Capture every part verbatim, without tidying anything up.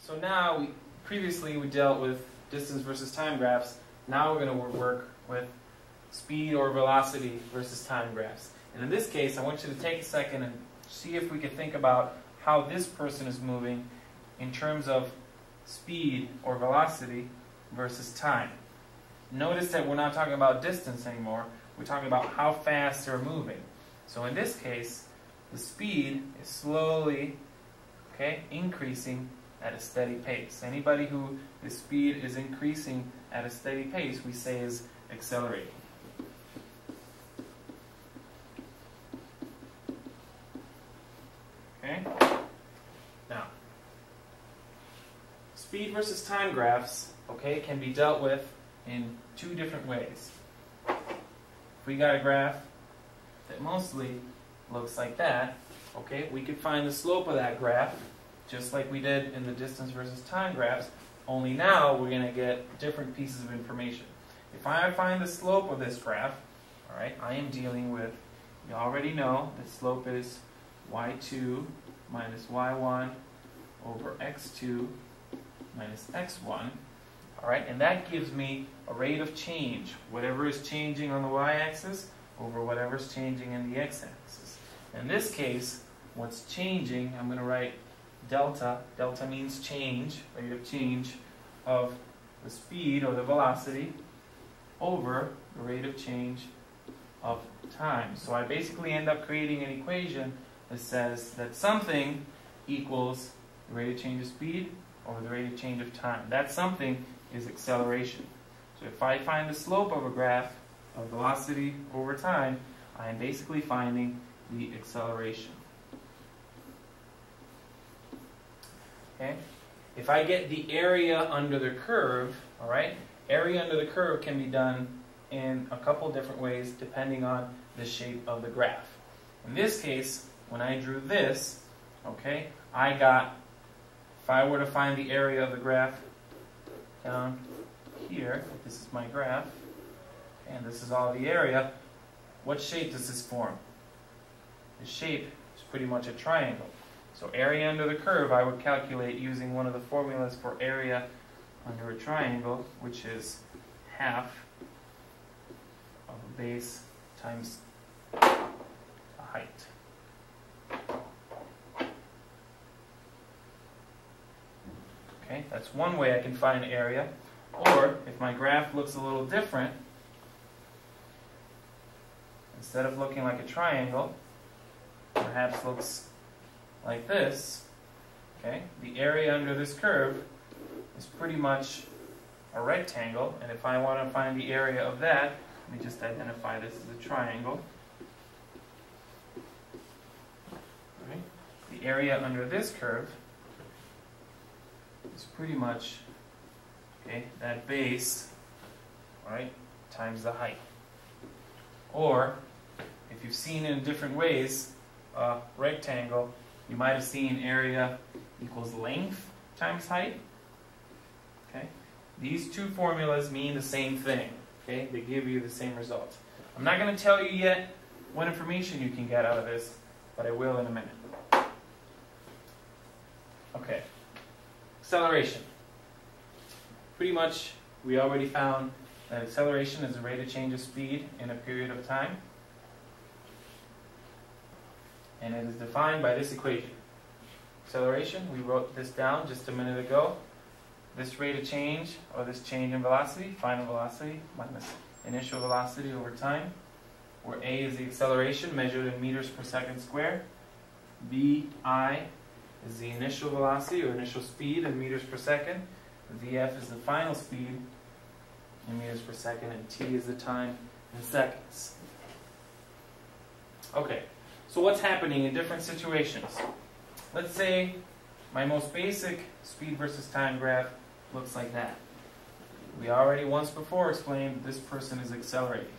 So now, we, previously we dealt with distance versus time graphs. Now we're going to work with speed or velocity versus time graphs. And in this case, I want you to take a second and see if we could think about how this person is moving in terms of speed or velocity versus time. Notice that we're not talking about distance anymore. We're talking about how fast they're moving. So in this case, the speed is slowly, okay, increasing at a steady pace. Anybody who the speed is increasing at a steady pace, we say is accelerating. Okay? Now, speed versus time graphs, okay, can be dealt with in two different ways. If we got a graph that mostly looks like that, okay, we could find the slope of that graph just like we did in the distance versus time graphs, only now we're going to get different pieces of information. If I find the slope of this graph, all right, I am dealing with, you already know the slope is y two minus y one over x two minus x one. All right, and that gives me a rate of change, whatever is changing on the y-axis over whatever is changing in the x-axis. In this case, what's changing, I'm going to write delta. Delta means change, rate of change of the speed or the velocity over the rate of change of time. So I basically end up creating an equation that says that something equals the rate of change of speed over the rate of change of time. That something is acceleration. So if I find the slope of a graph of velocity over time, I am basically finding the acceleration. Okay? If I get the area under the curve, all right, area under the curve can be done in a couple different ways depending on the shape of the graph. In this case, when I drew this, okay, I got, if I were to find the area of the graph down here, this is my graph, and this is all the area, what shape does this form? The shape is pretty much a triangle. So area under the curve I would calculate using one of the formulas for area under a triangle, which is half of a base times a height. Okay, that's one way I can find area. Or if my graph looks a little different, instead of looking like a triangle, perhaps looks like this, okay, the area under this curve is pretty much a rectangle, and if I want to find the area of that, let me just identify this as a triangle. Right. The area under this curve is pretty much, okay, that base, right, times the height. Or, if you've seen it in different ways, a rectangle, you might have seen area equals length times height. Okay? These two formulas mean the same thing. Okay? They give you the same result. I'm not going to tell you yet what information you can get out of this, but I will in a minute. Okay. Acceleration. Pretty much, we already found that acceleration is the rate of change of speed in a period of time. And it is defined by this equation. Acceleration, we wrote this down just a minute ago. This rate of change, or this change in velocity, final velocity minus initial velocity over time, where A is the acceleration measured in meters per second squared. V I is the initial velocity or initial speed in meters per second. V F is the final speed in meters per second, and T is the time in seconds. Okay. So what's happening in different situations? Let's say my most basic speed versus time graph looks like that. We already once before explained this person is accelerating.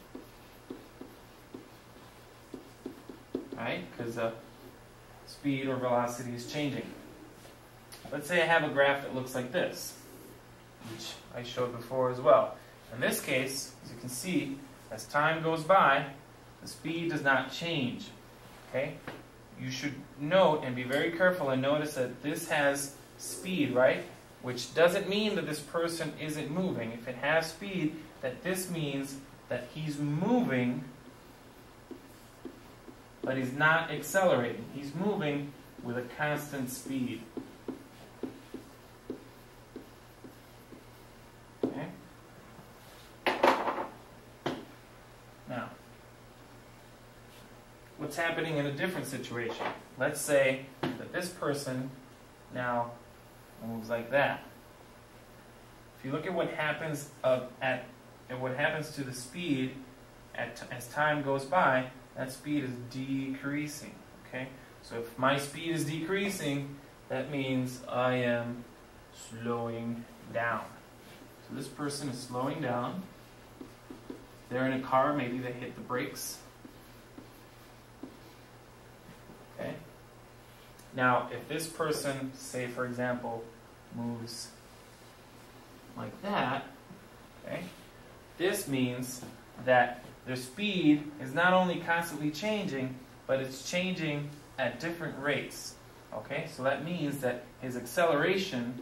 Right? Because the speed or velocity is changing. Let's say I have a graph that looks like this, which I showed before as well. In this case, as you can see, as time goes by, the speed does not change. Okay? You should note and be very careful and notice that this has speed, right? which doesn't mean that this person isn't moving. If it has speed, that this means that he's moving, but he's not accelerating. He's moving with a constant speed. Okay? Now, what's happening in a different situation? Let's say that this person now moves like that. If you look at what happens uh, at, at what happens to the speed at, as time goes by, that speed is decreasing. Okay, so if my speed is decreasing, that means I am slowing down. So this person is slowing down. They're in a car, maybe they hit the brakes. Okay. Now, if this person, say for example, moves like that, okay, this means that their speed is not only constantly changing, but it's changing at different rates. Okay, so that means that his acceleration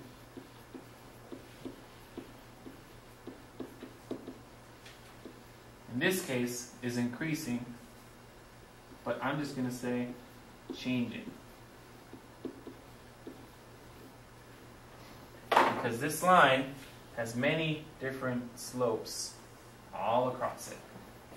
in this case is increasing, but I'm just going to say changing. Because this line has many different slopes all across it.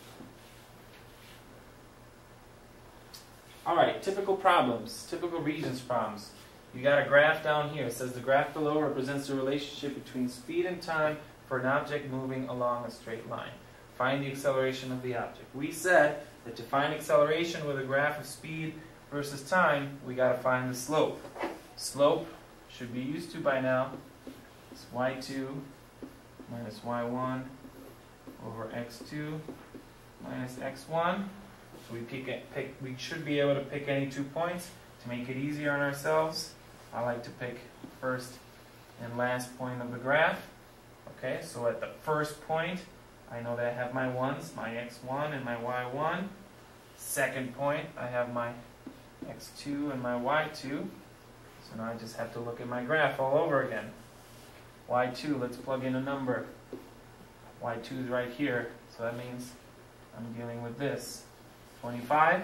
Alright, typical problems, typical regions problems. You got a graph down here. It says the graph below represents the relationship between speed and time for an object moving along a straight line. Find the acceleration of the object. We said that to find acceleration with a graph of speed versus time, we got to find the slope. Slope should be used to by now. It's y two minus y one over x two minus x one. So we pick, pick, we should be able to pick any two points to make it easier on ourselves. I like to pick first and last point of the graph. Okay, so at the first point, I know that I have my ones, my x one and my y one. Second point, I have my x two and my y two. So now I just have to look at my graph all over again. y two, let's plug in a number. y two is right here, so that means I'm dealing with this. twenty-five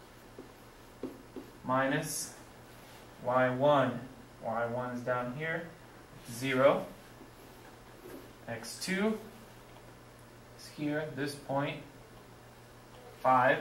minus y one. y one is down here. zero. x two is here, this point. five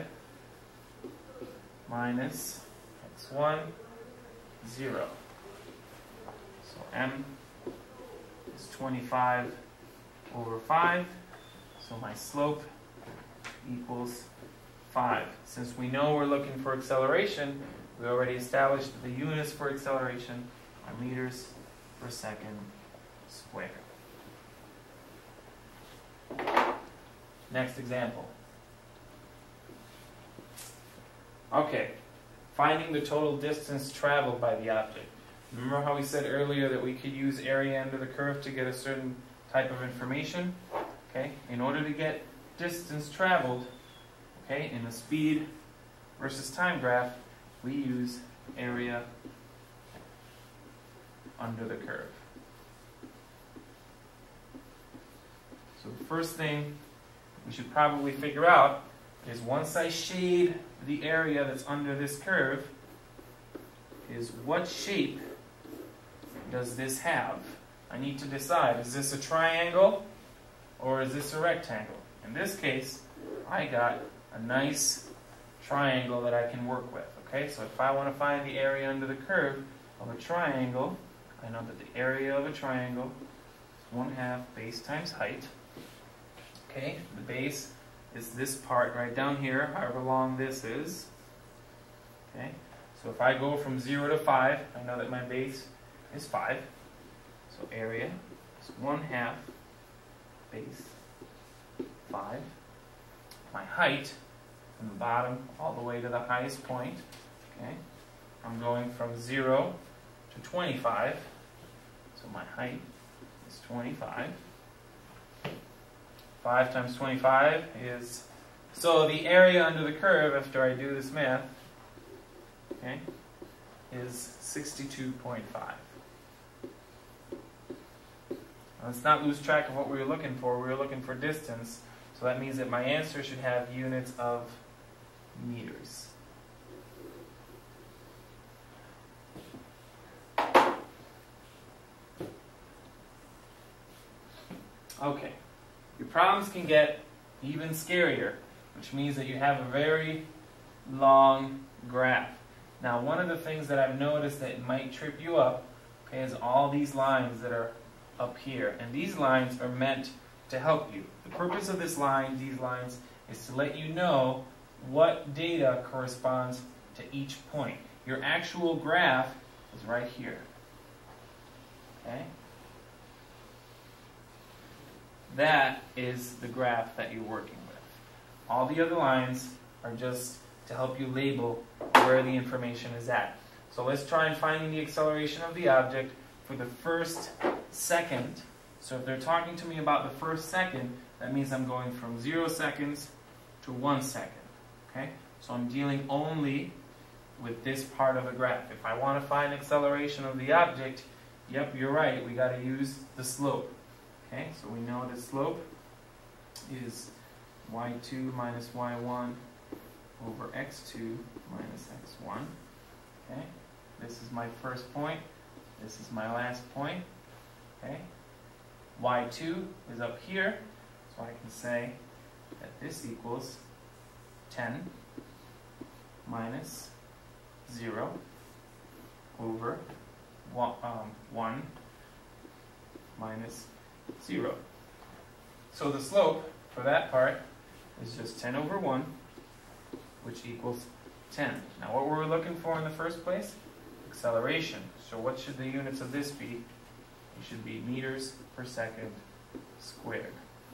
minus x one, zero. So m is twenty-five over five. So my slope equals five. Since we know we're looking for acceleration, we already established that the units for acceleration are meters per second squared. Next example. Okay, finding the total distance traveled by the object. Remember how we said earlier that we could use area under the curve to get a certain type of information? Okay, in order to get distance traveled, okay, in the speed versus time graph, we use area under the curve. So the first thing we should probably figure out is once I shade the area that's under this curve, is what shape does this have? I need to decide, is this a triangle or is this a rectangle? In this case, I got a nice triangle that I can work with. Okay, so if I want to find the area under the curve of a triangle, I know that the area of a triangle is one half base times height. Okay, the base is this part right down here, however long this is. Okay, so if I go from zero to five, I know that my base is five. So area is one half base five. My height from the bottom all the way to the highest point. Okay, I'm going from zero to twenty-five. So my height is twenty-five. five times twenty-five is, so the area under the curve, after I do this math, okay, is sixty-two point five. Let's not lose track of what we were looking for. We were looking for distance. So that means that my answer should have units of meters. Okay. Your problems can get even scarier, which means that you have a very long graph. Now, one of the things that I've noticed that might trip you up, okay, is all these lines that are up here. And these lines are meant to help you. The purpose of this line, these lines, is to let you know what data corresponds to each point. Your actual graph is right here. Okay? That is the graph that you're working with. All the other lines are just to help you label where the information is at. So let's try and find the acceleration of the object for the first second. So if they're talking to me about the first second, that means I'm going from zero seconds to one second. Okay? So I'm dealing only with this part of the graph. If I want to find acceleration of the object, yep, you're right, we got to use the slope. Okay, so we know the slope is y two minus y one over x two minus x one. Okay, this is my first point. This is my last point. Okay, y two is up here, so I can say that this equals ten minus zero over one, um, one minus zero. So the slope for that part is just ten over one, which equals ten. Now what were we looking for in the first place? Acceleration. So what should the units of this be? It should be meters per second squared.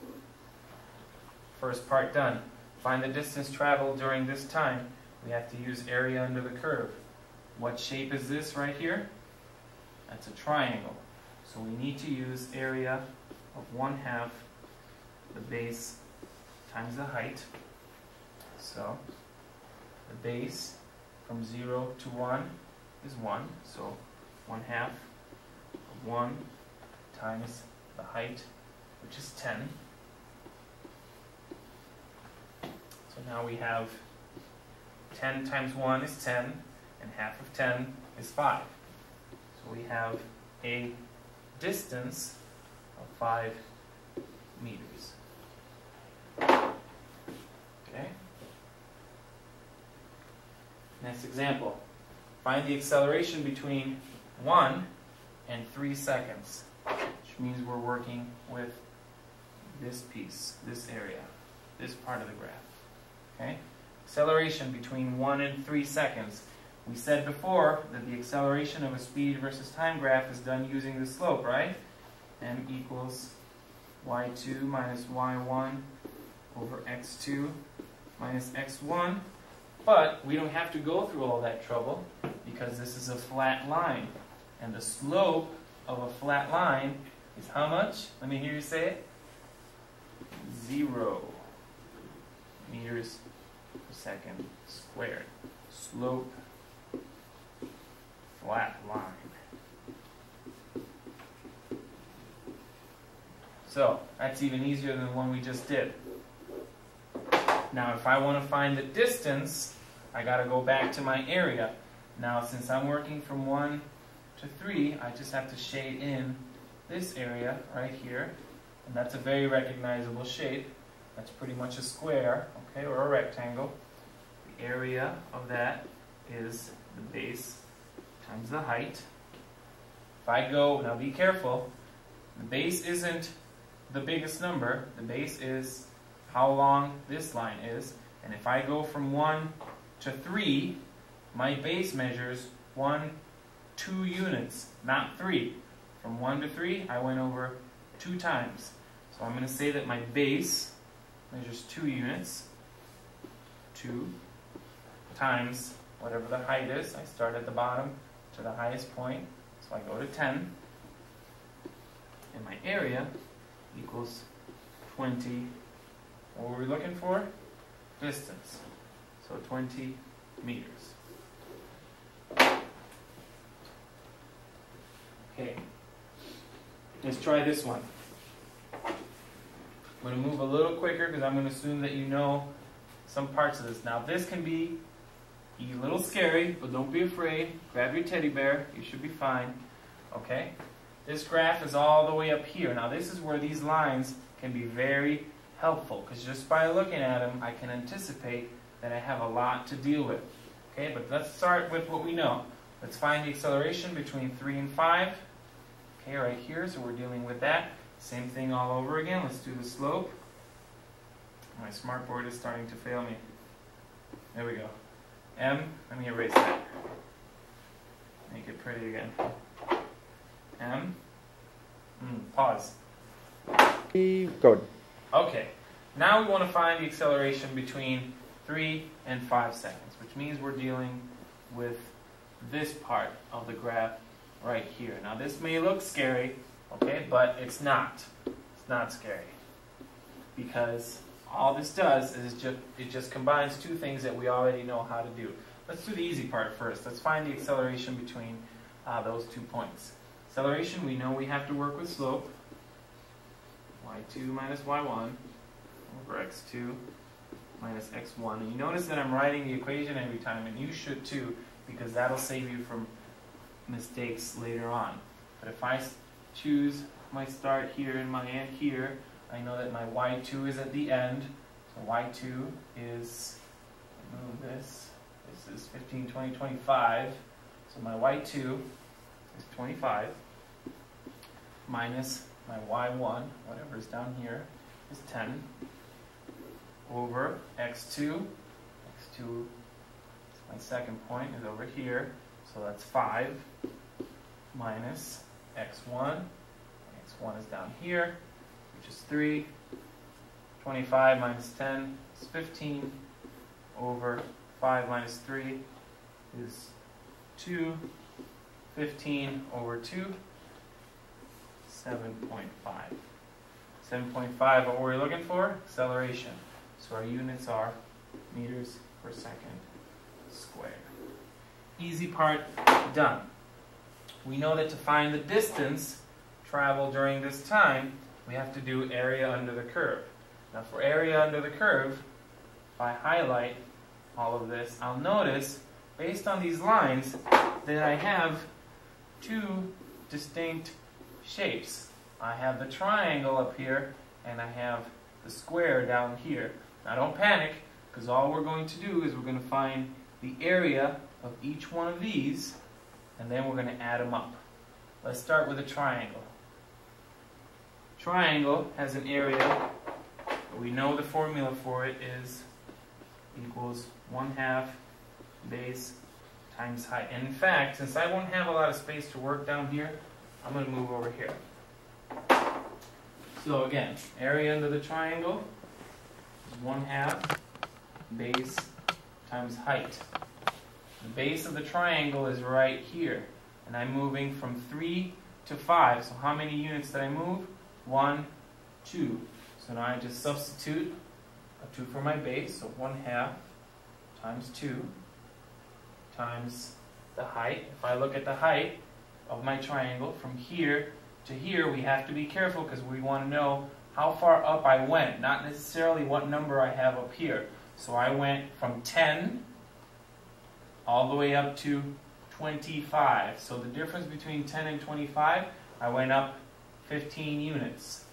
First part done. Find the distance traveled during this time. We have to use area under the curve. What shape is this right here? That's a triangle. So we need to use area of one half the base times the height. So the base from zero to one is one. So one half of one times the height, which is ten. So now we have ten times one is ten, and half of ten is five. So we have a distance of five meters. Okay? Next example. Find the acceleration between one and three seconds, which means we're working with this piece, this area, this part of the graph. Okay? Acceleration between one and three seconds. We said before that the acceleration of a speed versus time graph is done using the slope, right? M equals y two minus y one over x two minus x one. But we don't have to go through all that trouble because this is a flat line. And the slope of a flat line is how much? Let me hear you say it. Zero meters per second squared. Slope, flat line. So that's even easier than the one we just did. Now if I want to find the distance, I got to go back to my area. Now since I'm working from one to three, I just have to shade in this area right here. And that's a very recognizable shape. That's pretty much a square, okay, or a rectangle. The area of that is the base times the height. If I go, now be careful, the base isn't the biggest number. The base is how long this line is. And if I go from one to three, my base measures one, two units, not three. From one to three, I went over two times. So I'm going to say that my base measures two units. Two times whatever the height is. I start at the bottom to the highest point. So I go to ten. And my area equals twenty. What were we looking for? Distance. So twenty meters. Okay. Let's try this one. I'm going to move a little quicker because I'm going to assume that you know some parts of this. Now this can be a little scary, but don't be afraid. Grab your teddy bear. You should be fine. Okay? This graph is all the way up here. Now this is where these lines can be very helpful, because just by looking at them, I can anticipate that I have a lot to deal with. Okay, but let's start with what we know. Let's find the acceleration between three and five. Okay, right here, so we're dealing with that. Same thing all over again. Let's do the slope. My smartboard is starting to fail me. There we go. M, let me erase that. Make it pretty again. M, mm, pause. Good. Okay, now we want to find the acceleration between three and five seconds, which means we're dealing with this part of the graph right here. Now this may look scary, okay, but it's not. It's not scary, because all this does is just, it just combines two things that we already know how to do. Let's do the easy part first. Let's find the acceleration between uh, those two points. Acceleration, we know we have to work with slope. y two minus y one over x two minus x one. And you notice that I'm writing the equation every time, and you should too, because that'll save you from mistakes later on. But if I choose my start here and my end here, I know that my y two is at the end. So y two is, move this, this is fifteen, twenty, twenty-five. So my y two is twenty-five minus my y one, whatever is down here, is ten, over x two. x two, my second point, is over here, so that's five, minus x one. x one is down here, which is three. twenty-five minus ten is fifteen, over five minus three is two. fifteen over two, seven point five. seven point five, what we're looking for? Acceleration. So our units are meters per second squared. Easy part done. We know that to find the distance traveled during this time, we have to do area under the curve. Now for area under the curve, if I highlight all of this, I'll notice, based on these lines, that I have two distinct shapes. I have the triangle up here, and I have the square down here. Now don't panic, because all we're going to do is we're going to find the area of each one of these, and then we're going to add them up. Let's start with a triangle. Triangle has an area, we know the formula for it is equals one half base times height. And in fact, since I won't have a lot of space to work down here, I'm going to move over here. So again, area under the triangle is one half base times height. The base of the triangle is right here, and I'm moving from three to five. So how many units did I move? One, two. So now I just substitute a two for my base, so one half times two times the height. If I look at the height of my triangle from here to here, we have to be careful because we want to know how far up I went, not necessarily what number I have up here. So I went from ten all the way up to twenty-five. So the difference between ten and twenty-five, I went up fifteen units.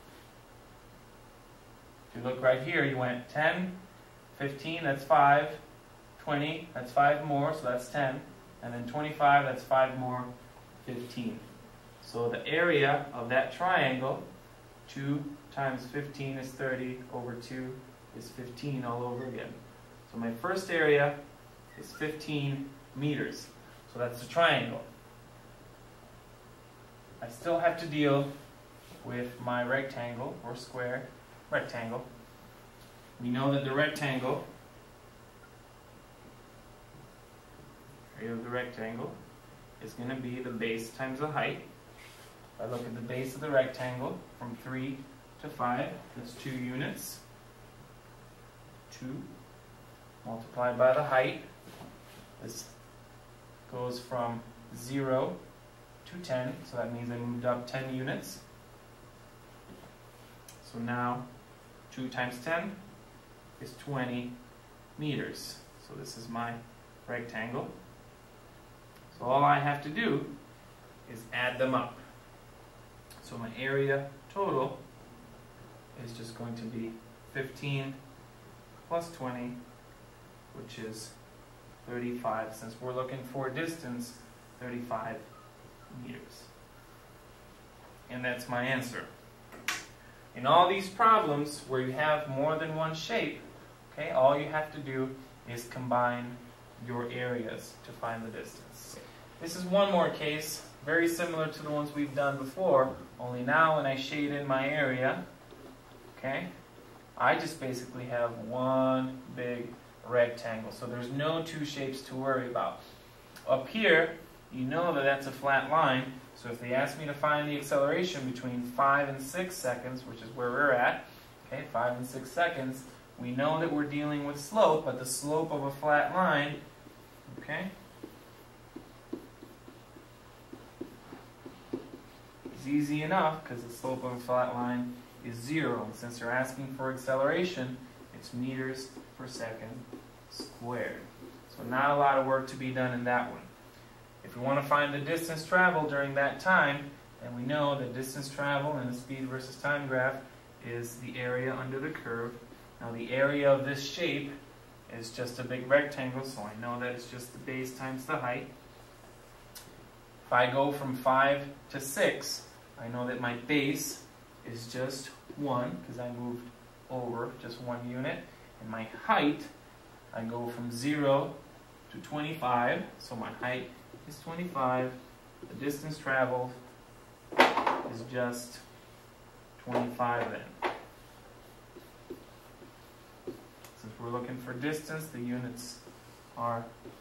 If you look right here, you went ten, fifteen, that's five, twenty, that's five more, so that's ten, and then twenty-five, that's five more, fifteen. So the area of that triangle, two times fifteen is thirty, over two is fifteen all over again. So my first area is fifteen meters. So that's the triangle. I still have to deal with my rectangle, or square, rectangle. We know that the rectangle, area of the rectangle, is going to be the base times the height. If I look at the base of the rectangle, from three to five, that's two units. two multiplied by the height. This goes from zero to ten, so that means I moved up ten units. So now two times ten is twenty meters. So this is my rectangle. So all I have to do is add them up. So my area total is just going to be fifteen plus twenty, which is thirty-five. Since we're looking for distance, thirty-five meters. And that's my answer. In all these problems where you have more than one shape, okay, all you have to do is combine your areas to find the distance. This is one more case, very similar to the ones we've done before, only now when I shade in my area, okay, I just basically have one big rectangle. So there's no two shapes to worry about. Up here, you know that that's a flat line, so if they ask me to find the acceleration between five and six seconds, which is where we're at, okay, five and six seconds, we know that we're dealing with slope, but the slope of a flat line, okay, is easy enough because the slope of a flat line is zero. And since they're asking for acceleration, it's meters per second squared. So not a lot of work to be done in that one. If we want to find the distance traveled during that time, then we know that distance traveled in the speed versus time graph is the area under the curve. Now the area of this shape is just a big rectangle, so I know that it's just the base times the height. If I go from five to six, I know that my base is just one, because I moved over just one unit. And my height, I go from zero to twenty-five, so my height is twenty-five. The distance traveled is just twenty-five then. Since we're looking for distance, the units are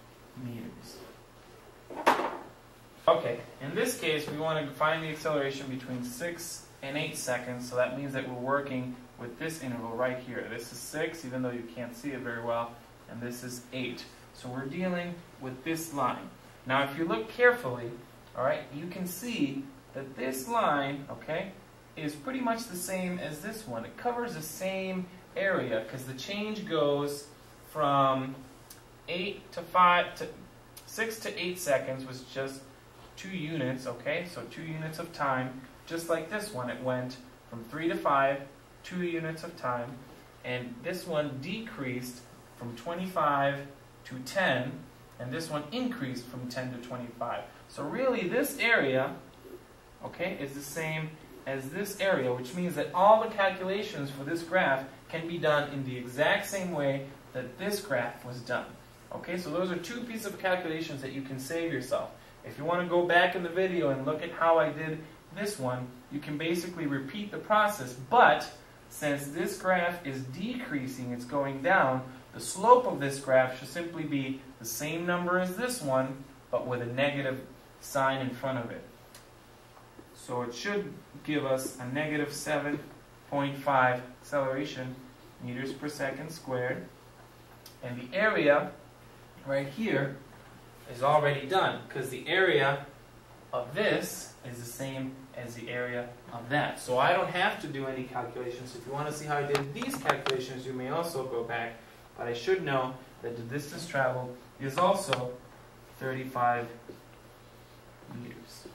meters. Okay, in this case, we want to find the acceleration between six and eight seconds, so that means that we're working with this interval right here. This is six, even though you can't see it very well, and this is eight. So we're dealing with this line. Now, if you look carefully, all right, you can see that this line, okay, is pretty much the same as this one. It covers the same area because the change goes from eight to five to six to eight seconds was just two units, okay? So two units of time, just like this one. It went from three to five, two units of time, and this one decreased from twenty-five to ten, and this one increased from ten to twenty-five. So really this area, okay, is the same as this area, which means that all the calculations for this graph can be done in the exact same way that this graph was done. Okay, so those are two pieces of calculations that you can save yourself. If you want to go back in the video and look at how I did this one, you can basically repeat the process, but since this graph is decreasing, it's going down, the slope of this graph should simply be the same number as this one, but with a negative sign in front of it. So it should give us a negative seven point five acceleration meters per second squared. And the area right here is already done because the area of this is the same as the area of that. So I don't have to do any calculations. If you want to see how I did these calculations, you may also go back. But I should know that the distance traveled is also thirty-five meters.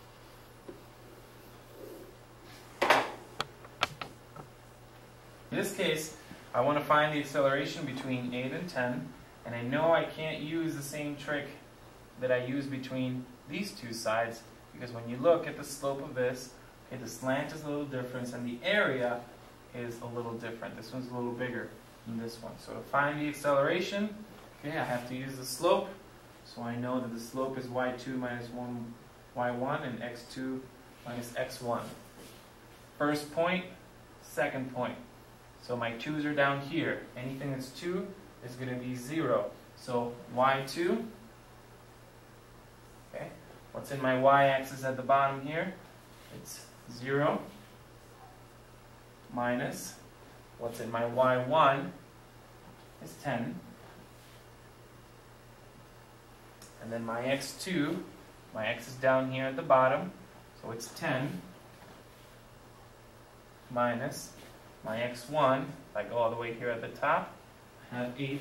In this case, I want to find the acceleration between eight and ten, and I know I can't use the same trick that I use between these two sides, because when you look at the slope of this, okay, the slant is a little different, and the area is a little different. This one's a little bigger than this one. So to find the acceleration, okay, I have to use the slope, so I know that the slope is y two minus one, y one, and x two minus x one. First point, second point. So my twos are down here. Anything that's two is going to be zero. So y two, okay, what's in my y-axis at the bottom here? It's zero minus what's in my y one is ten. And then my x two, my x is down here at the bottom, so it's ten minus my x one, if I go all the way here at the top, I have eight.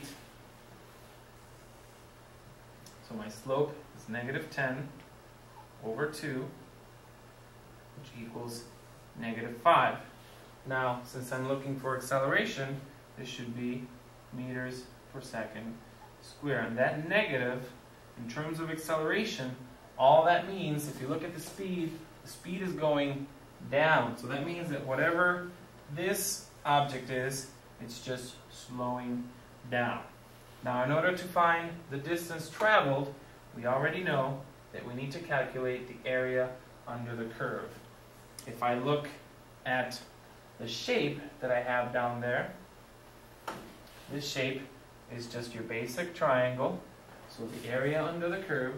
So my slope is negative ten over two, which equals negative five. Now, since I'm looking for acceleration, this should be meters per second square. And that negative, in terms of acceleration, all that means, if you look at the speed, the speed is going down. So that means that whatever this object is, it's just slowing down. Now, in order to find the distance traveled, we already know that we need to calculate the area under the curve. If I look at the shape that I have down there, this shape is just your basic triangle. So the area under the curve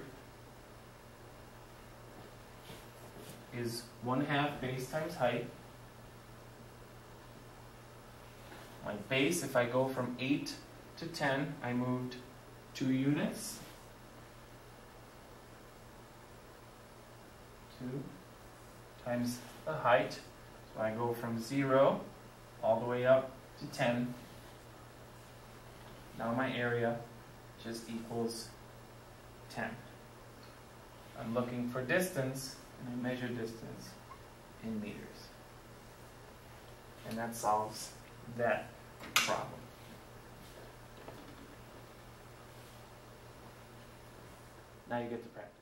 is one half base times height. My base, if I go from eight to ten, I moved two units. Two times the height. So I go from zero all the way up to ten. Now my area just equals ten. I'm looking for distance, and I measure distance in meters. And that solves that problem. Now you get to practice.